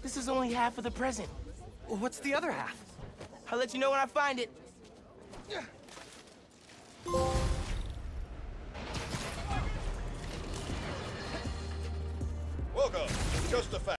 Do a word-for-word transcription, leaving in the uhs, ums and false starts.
This is only half of the present. What's the other half? I'll let you know when I find it. Welcome to Just a Fact.